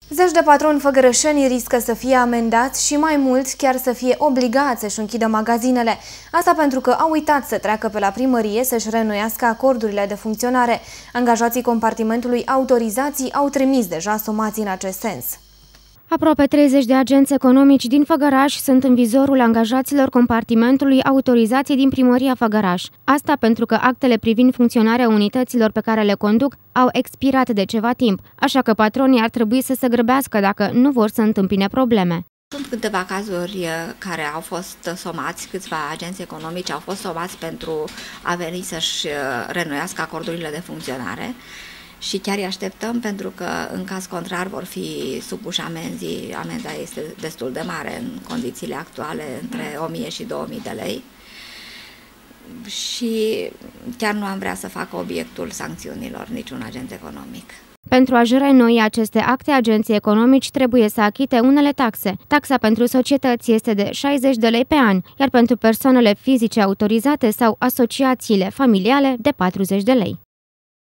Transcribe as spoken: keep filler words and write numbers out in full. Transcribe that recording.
Zeci de patroni făgărășeni riscă să fie amendați și mai mult chiar să fie obligați să-și închidă magazinele. Asta pentru că au uitat să treacă pe la primărie să-și reînnoiască acordurile de funcționare. Angajații compartimentului autorizații au trimis deja somații în acest sens. Aproape treizeci de agenți economici din Făgăraș sunt în vizorul angajaților compartimentului autorizații din primăria Făgăraș. Asta pentru că actele privind funcționarea unităților pe care le conduc au expirat de ceva timp, așa că patronii ar trebui să se grăbească dacă nu vor să întâmpine probleme. Sunt câteva cazuri care au fost somați, câțiva agenți economici au fost somați pentru a veni să-și reînnoiască acordurile de funcționare. Și chiar îi așteptăm pentru că, în caz contrar, vor fi supuși amenzii. Amenda este destul de mare în condițiile actuale, între o mie și două mii de lei. Și chiar nu am vrea să facă obiectul sancțiunilor niciun agent economic. Pentru a-și reînnoi aceste acte, agenții economici trebuie să achite unele taxe. Taxa pentru societăți este de șaizeci de lei pe an, iar pentru persoanele fizice autorizate sau asociațiile familiale de patruzeci de lei.